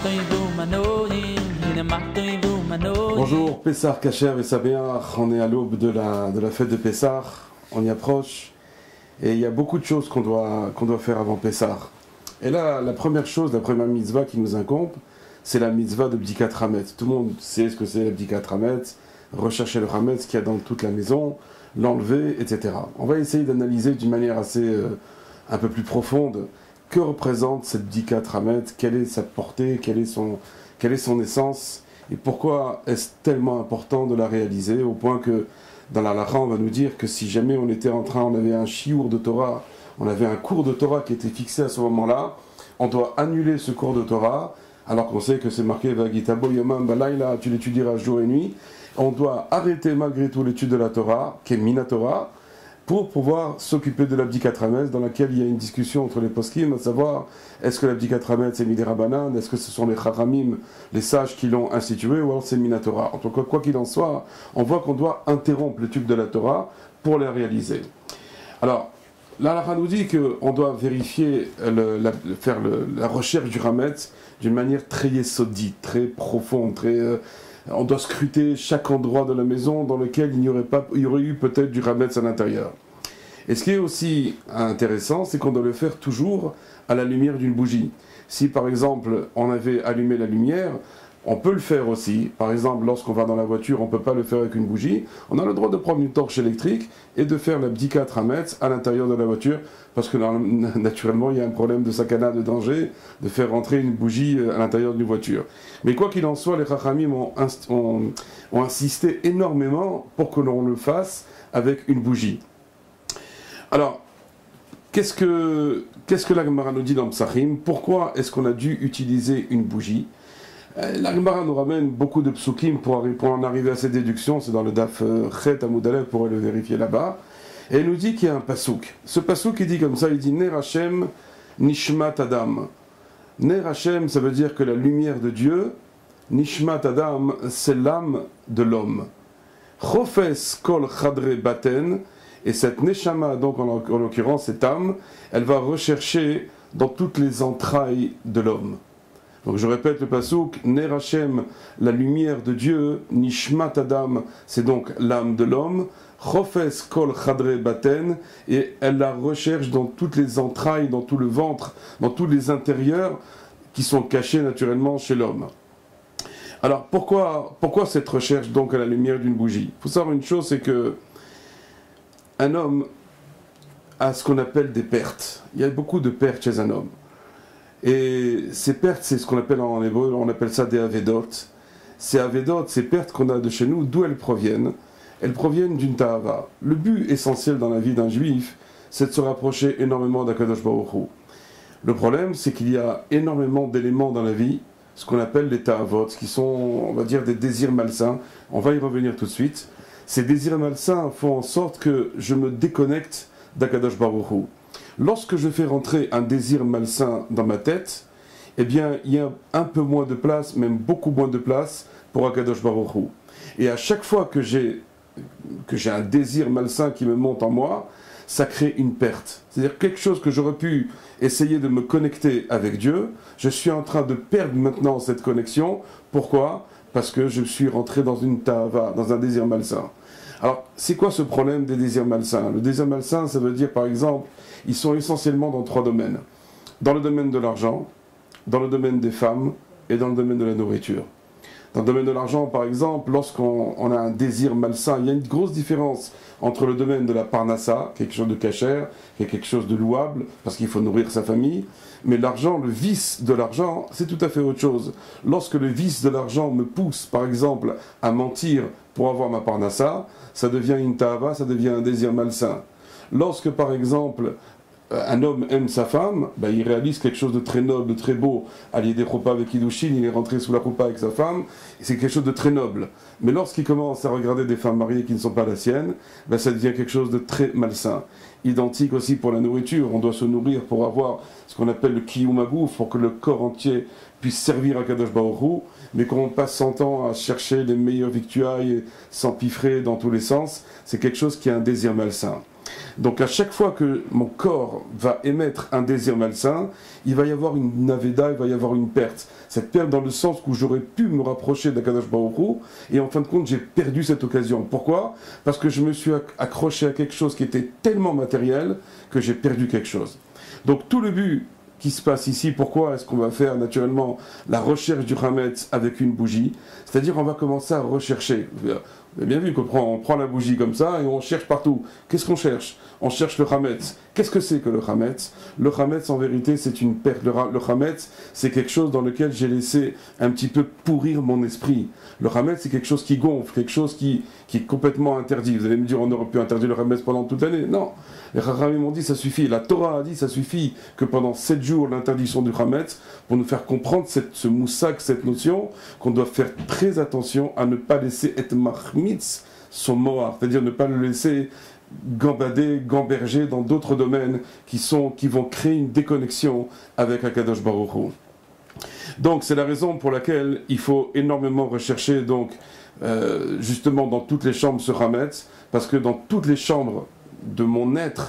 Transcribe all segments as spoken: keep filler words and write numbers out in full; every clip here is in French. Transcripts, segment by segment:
Bonjour, Pessah Kacher et Sabeach, on est à l'aube de la, de la fête de Pessah, on y approche, et il y a beaucoup de choses qu'on doit, qu'on doit faire avant Pessah. Et là, la première chose, la première mitzvah qui nous incombe, c'est la mitzvah de Bdikat Hametz. Tout le monde sait ce que c'est la Bdikat Hametz, rechercher le Hametz qu'il y a dans toute la maison, l'enlever, et cetera. On va essayer d'analyser d'une manière assez, euh, un peu plus profonde, que représente cette Bdikat Hametz, quelle est sa portée, quelle est son, quelle est son essence, et pourquoi est-ce tellement important de la réaliser, au point que dans la Halakha, on va nous dire que si jamais on était en train, on avait un shiur de Torah, on avait un cours de Torah qui était fixé à ce moment-là, on doit annuler ce cours de Torah, alors qu'on sait que c'est marqué Vagitabo Yomam Balayla, tu l'étudieras jour et nuit. On doit arrêter malgré tout l'étude de la Torah, qui est Minatora, pour pouvoir s'occuper de la Bdikat Hametz, dans laquelle il y a une discussion entre les poskim, à savoir est-ce que la Bdikat Hametz est Midirabanan, est-ce que ce sont les Chachamim, les sages qui l'ont institué, ou alors c'est Minatora. En tout cas, quoi qu'il en soit, on voit qu'on doit interrompre l'étude de la Torah pour la réaliser. Alors, la Halakha nous dit qu'on doit vérifier, le, la, faire le, la recherche du Hametz d'une manière très yesodite, très profonde, très... Euh, on doit scruter chaque endroit de la maison dans lequel il n'y aurait pas, il y aurait eu peut-être du Hametz à l'intérieur. Et ce qui est aussi intéressant, c'est qu'on doit le faire toujours à la lumière d'une bougie. Si par exemple on avait allumé la lumière, on peut le faire aussi. Par exemple, lorsqu'on va dans la voiture, on ne peut pas le faire avec une bougie. On a le droit de prendre une torche électrique et de faire la Bdikat Hametz à l'intérieur de la voiture, parce que naturellement, il y a un problème de sakana, de danger, de faire rentrer une bougie à l'intérieur d'une voiture. Mais quoi qu'il en soit, les Chachamim ont, ont, ont insisté énormément pour que l'on le fasse avec une bougie. Alors, qu'est-ce que, qu'est-ce que la Gemara nous dit dans Psachim? Pourquoi est-ce qu'on a dû utiliser une bougie? La Gemara nous ramène beaucoup de psukim pour, pour en arriver à ces déductions, c'est dans le Daf Chet Amud Aleph, pour le vérifier là-bas, et il nous dit qu'il y a un pasuk. Ce pasuk, il dit comme ça, il dit Ner Hashem Nishmat Adam. Ner Hashem, ça veut dire que la lumière de Dieu, Nishmat Adam, c'est l'âme de l'homme. Chofes Kol Chadre Baten, et cette Neshama, donc en, en l'occurrence cette âme, elle va rechercher dans toutes les entrailles de l'homme. Donc je répète le pasuk, Ner Hashem, la lumière de Dieu, Nishmat Adam, c'est donc l'âme de l'homme, Chofes Kol Chadre Baten, et elle la recherche dans toutes les entrailles, dans tout le ventre, dans tous les intérieurs qui sont cachés naturellement chez l'homme. Alors pourquoi, pourquoi cette recherche donc à la lumière d'une bougie? Il faut savoir une chose, c'est que un homme a ce qu'on appelle des pertes. Il y a beaucoup de pertes chez un homme. Et ces pertes, c'est ce qu'on appelle en hébreu, on appelle ça des avedot. Ces avedot, ces pertes qu'on a de chez nous, d'où elles proviennent? Elles proviennent d'une ta'ava. Le but essentiel dans la vie d'un juif, c'est de se rapprocher énormément d'Akadosh Baruch Hu. Le problème, c'est qu'il y a énormément d'éléments dans la vie, ce qu'on appelle les ta'avot, qui sont, on va dire, des désirs malsains. On va y revenir tout de suite. Ces désirs malsains font en sorte que je me déconnecte d'Akadosh Baruch Hu. Lorsque je fais rentrer un désir malsain dans ma tête, eh bien, il y a un peu moins de place, même beaucoup moins de place pour Akadosh Baruch Hu. Et à chaque fois que j'ai que j'ai un désir malsain qui me monte en moi, ça crée une perte. C'est-à-dire quelque chose que j'aurais pu essayer de me connecter avec Dieu, je suis en train de perdre maintenant cette connexion. Pourquoi? Parce que je suis rentré dans une ta'ava, dans un désir malsain. Alors, c'est quoi ce problème des désirs malsains? Le désir malsain, ça veut dire, par exemple, ils sont essentiellement dans trois domaines. Dans le domaine de l'argent, dans le domaine des femmes et dans le domaine de la nourriture. Dans le domaine de l'argent, par exemple, lorsqu'on on a un désir malsain, il y a une grosse différence entre le domaine de la parnassa, quelque chose de cachère, qui est quelque chose de louable, parce qu'il faut nourrir sa famille, mais l'argent, le vice de l'argent, c'est tout à fait autre chose. Lorsque le vice de l'argent me pousse, par exemple, à mentir pour avoir ma parnassa, ça devient une ta'ava, ça devient un désir malsain. Lorsque, par exemple, un homme aime sa femme, ben, il réalise quelque chose de très noble, de très beau. Allié des Choupa avec Kiddushin, il est rentré sous la Choupa avec sa femme, et c'est quelque chose de très noble. Mais lorsqu'il commence à regarder des femmes mariées qui ne sont pas la sienne, ben, ça devient quelque chose de très malsain. Identique aussi pour la nourriture, on doit se nourrir pour avoir ce qu'on appelle le kiyumagouf, pour que le corps entier puisse servir à Kadosh Baruch Hu, mais quand on passe son temps à chercher les meilleures victuailles, s'empiffrer dans tous les sens, c'est quelque chose qui a un désir malsain. Donc à chaque fois que mon corps va émettre un désir malsain, il va y avoir une aveda, il va y avoir une perte. Cette perte dans le sens où j'aurais pu me rapprocher d'Akadosh Baruch Hu, et en fin de compte j'ai perdu cette occasion. Pourquoi? Parce que je me suis accroché à quelque chose qui était tellement matériel que j'ai perdu quelque chose. Donc tout le but qui se passe ici, pourquoi est-ce qu'on va faire naturellement la recherche du Hametz avec une bougie? C'est-à-dire on va commencer à rechercher. Vous avez bien vu qu'on prend, on prend la bougie comme ça et on cherche partout. Qu'est-ce qu'on cherche? On cherche le Hametz. Qu'est-ce que c'est que le Hametz? Le Hametz, en vérité, c'est une perte. Le, le Hametz, c'est quelque chose dans lequel j'ai laissé un petit peu pourrir mon esprit. Le Hametz, c'est quelque chose qui gonfle, quelque chose qui, qui est complètement interdit. Vous allez me dire, on aurait pu interdire le Hametz pendant toute l'année. Non. Les Chachamim m'ont dit, ça suffit. La Torah a dit, ça suffit que pendant sept jours, l'interdiction du Hametz, pour nous faire comprendre cette, ce moussak, cette notion, qu'on doit faire très attention à ne pas laisser être mahmitz son moar, c'est-à-dire ne pas le laisser gambader, gamberger dans d'autres domaines qui, sont, qui vont créer une déconnexion avec Akadosh Baruch Hu. Donc c'est la raison pour laquelle il faut énormément rechercher donc euh, justement dans toutes les chambres ce Hametz, parce que dans toutes les chambres de mon être,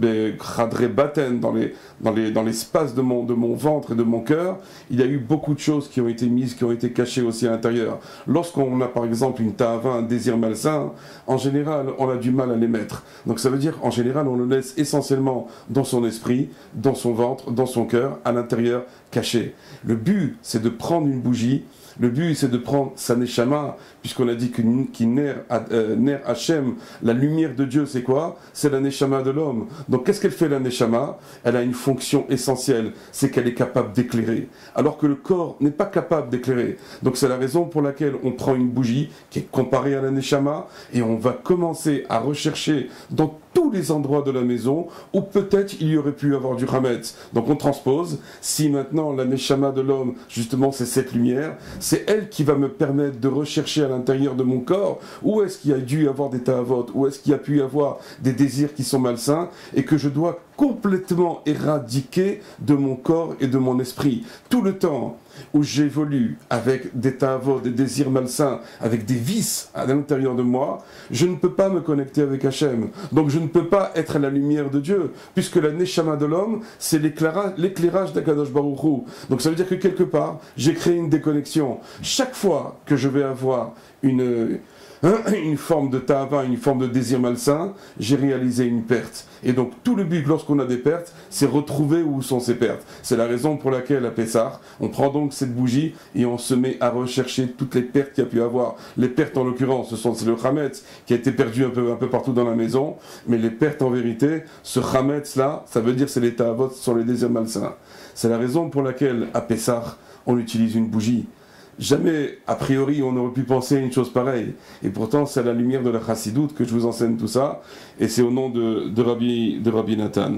dans les dans les dans l'espace de mon de mon ventre et de mon cœur, il y a eu beaucoup de choses qui ont été mises, qui ont été cachées aussi à l'intérieur. Lorsqu'on a par exemple une ta'ava, un désir malsain, en général on a du mal à les mettre. Donc ça veut dire en général on le laisse essentiellement dans son esprit, dans son ventre, dans son cœur, à l'intérieur, caché. Le but c'est de prendre une bougie. Le but, c'est de prendre sa neshama, puisqu'on a dit que qui ner, euh, ner Hashem, la lumière de Dieu, c'est quoi? C'est la neshama de l'homme. Donc, qu'est-ce qu'elle fait, la neshama? Elle a une fonction essentielle, c'est qu'elle est capable d'éclairer, alors que le corps n'est pas capable d'éclairer. Donc, c'est la raison pour laquelle on prend une bougie qui est comparée à la neshama, et on va commencer à rechercher dans tous les endroits de la maison où peut-être il y aurait pu avoir du Hametz. Donc on transpose, si maintenant la neshama de l'homme, justement c'est cette lumière, c'est elle qui va me permettre de rechercher à l'intérieur de mon corps où est-ce qu'il y a dû y avoir des ta'avot, où est-ce qu'il y a pu y avoir des désirs qui sont malsains et que je dois complètement éradiquer de mon corps et de mon esprit. Tout le temps où j'évolue avec des ta'avot, des désirs malsains, avec des vices à l'intérieur de moi, je ne peux pas me connecter avec Hachem. Donc je ne peux pas être à la lumière de Dieu, puisque la neshama de l'homme, c'est l'éclairage d'Akadosh Baruch Hu. Donc ça veut dire que quelque part, j'ai créé une déconnexion. Chaque fois que je vais avoir une... une forme de ta'ava, une forme de désir malsain, j'ai réalisé une perte. Et donc tout le but lorsqu'on a des pertes, c'est retrouver où sont ces pertes. C'est la raison pour laquelle à Pessah, on prend donc cette bougie et on se met à rechercher toutes les pertes qu'il y a pu avoir. Les pertes en l'occurrence, ce sont c'est le Hametz qui a été perdu un peu, un peu partout dans la maison, mais les pertes en vérité, ce Hametz là, ça veut dire c'est les ta'avot, ce sont les désirs malsains. C'est la raison pour laquelle à Pessah, on utilise une bougie. Jamais, a priori, on aurait pu penser à une chose pareille. Et pourtant, c'est à la lumière de la chassidoute que je vous enseigne tout ça. Et c'est au nom de, de, Rabbi, de Rabbi Nathan.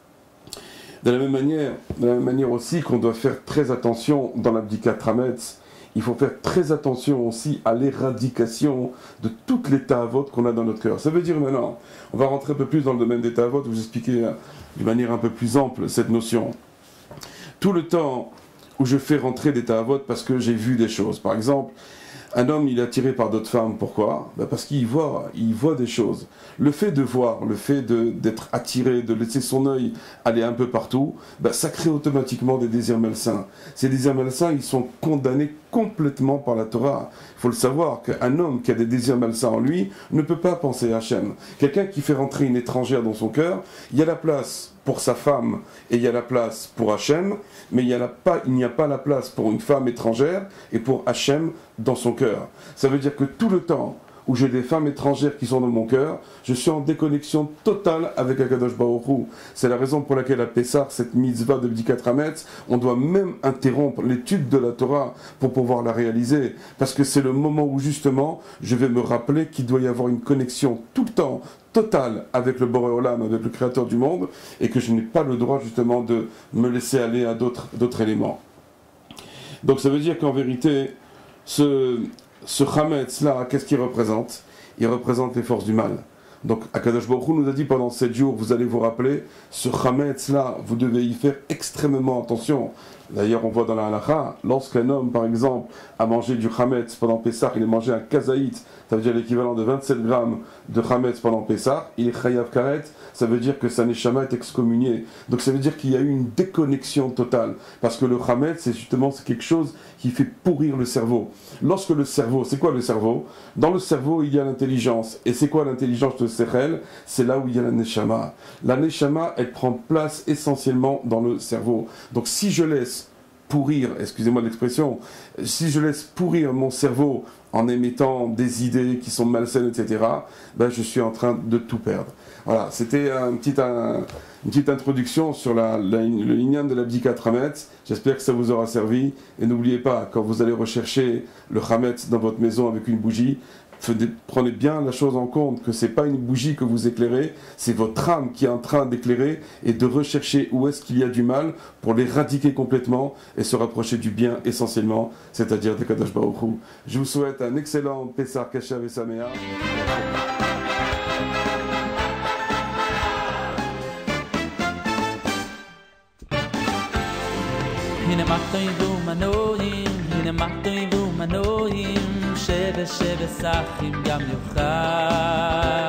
De la même manière, de la même manière aussi qu'on doit faire très attention dans l'abdikat Hametz, il faut faire très attention aussi à l'éradication de toutes les ta'avot qu'on a dans notre cœur. Ça veut dire maintenant, on va rentrer un peu plus dans le domaine des ta'avot, vous expliquer d'une manière un peu plus ample cette notion. Tout le temps où je fais rentrer des ta'avot parce que j'ai vu des choses. Par exemple, un homme, il est attiré par d'autres femmes. Pourquoi? Ben parce qu'il voit, il voit des choses. Le fait de voir, le fait d'être attiré, de laisser son œil aller un peu partout, ben ça crée automatiquement des désirs malsains. Ces désirs malsains, ils sont condamnés complètement par la Torah. Il faut le savoir qu'un homme qui a des désirs malsains en lui ne peut pas penser à Hachem. Quelqu'un qui fait rentrer une étrangère dans son cœur, il y a la place pour sa femme et il y a la place pour Hachem, mais il n'y a, pas, il n'y a pas la place pour une femme étrangère et pour Hachem dans son cœur. Ça veut dire que tout le temps où j'ai des femmes étrangères qui sont dans mon cœur, je suis en déconnexion totale avec Akadosh Baruch Hu. C'est la raison pour laquelle à Pessah, cette mitzvah de Bdikat Hametz, on doit même interrompre l'étude de la Torah pour pouvoir la réaliser. Parce que c'est le moment où justement, je vais me rappeler qu'il doit y avoir une connexion tout le temps, totale avec le Boré Olam, avec le Créateur du monde, et que je n'ai pas le droit justement de me laisser aller à d'autres d'autres éléments. Donc ça veut dire qu'en vérité, ce... Ce Hametz là, qu'est-ce qu'il représente? Il représente les forces du mal. Donc Akadosh Baruch Hu nous a dit pendant sept jours, vous allez vous rappeler, ce Chametz là, vous devez y faire extrêmement attention. D'ailleurs, on voit dans la halakha, lorsqu'un homme, par exemple, a mangé du Chametz pendant Pessah, il a mangé un kazaït, ça veut dire l'équivalent de vingt-sept grammes de Chametz pendant Pessah, il est chayav karet, ça veut dire que sa neshama est excommuniée. Donc ça veut dire qu'il y a eu une déconnexion totale, parce que le Chametz, c'est justement c'est quelque chose qui fait pourrir le cerveau. Lorsque le cerveau, c'est quoi le cerveau? Dans le cerveau, il y a l'intelligence. Et c'est quoi l'intelligence de Sechel? C'est là où il y a la neshama. La neshama, elle prend place essentiellement dans le cerveau. Donc si je laisse pourrir, excusez-moi l'expression, si je laisse pourrir mon cerveau en émettant des idées qui sont malsaines, et cetera, ben je suis en train de tout perdre. Voilà, c'était un petit, un, une petite introduction sur la, la, le lignan de l'Abdikat Hametz. J'espère que ça vous aura servi. Et n'oubliez pas, quand vous allez rechercher le Hametz dans votre maison avec une bougie, prenez bien la chose en compte, que ce n'est pas une bougie que vous éclairez, c'est votre âme qui est en train d'éclairer et de rechercher où est-ce qu'il y a du mal pour l'éradiquer complètement et se rapprocher du bien essentiellement, c'est-à-dire de Kadosh Baruch Hu. Je vous souhaite un excellent Pessah Kasher Vesameach. הנה מה טויבו מנועים, הנה מה טויבו מנועים, שבע שבע סחים גם יוכל.